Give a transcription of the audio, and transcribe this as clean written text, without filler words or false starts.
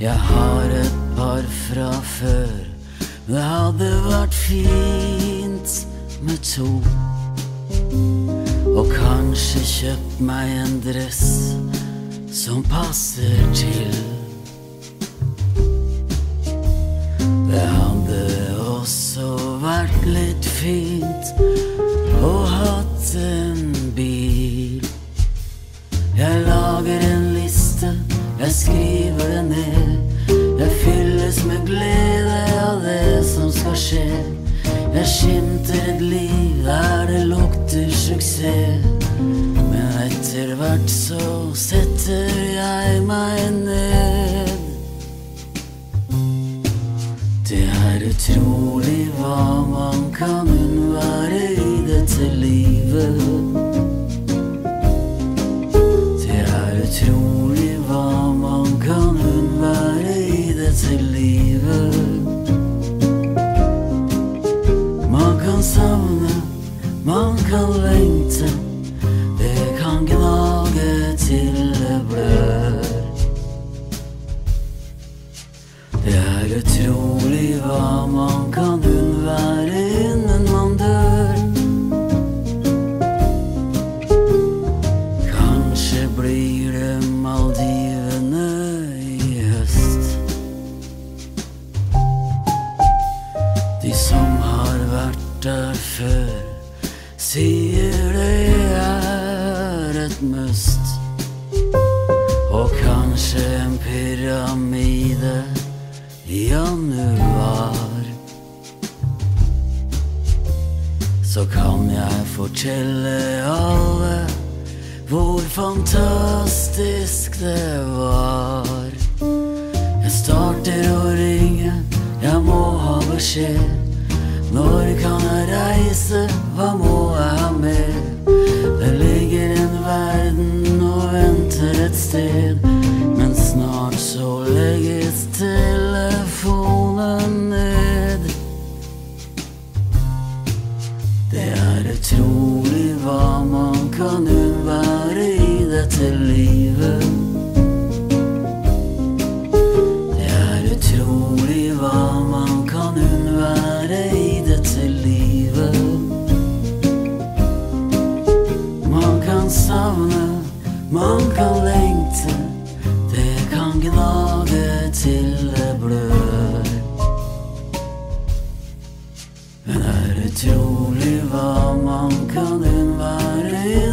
Jeg har et par fra før. Det hadde vært fint med to. Og kanskje kjøpt meg en dress som passer til. Det hadde også vært litt fint å hatt en bil. Jeg lager en liste, jeg skriver det ned. Jeg fylles med glede av det som skal skje. Jeg skimter et liv der det lukter suksess. Men etter hvert så setter jeg meg ned. Det er utrolig hva man kan unnvære i dette livet. Det er utrolig hva man kan unnvære i dette livet. Man kan savne, man kan lengte. Det kan gnage til det blør. Det er utrolig hva man kan unnvære innen man dør. Kanskje blir det Maldivene i høst. De som har vært der før sier det er et must. Og kanskje en pyramide i januar. Så kan jeg fortelle alle hvor fantastisk det var. Jeg starter å ringe, jeg må ha beskjed. Når kan jeg reise, hva må jeg ha med? Det ligger en verden og venter et sted. Men snart så legges telefonen ned. Det er utrolig hva man kan unnvære i dette livet. Det er utrolig hva man kan unnvære i dette livet. Man kan savne, man kan lengte. Det kan gnage til det blør. Men det er utrolig hva man kan unnvære.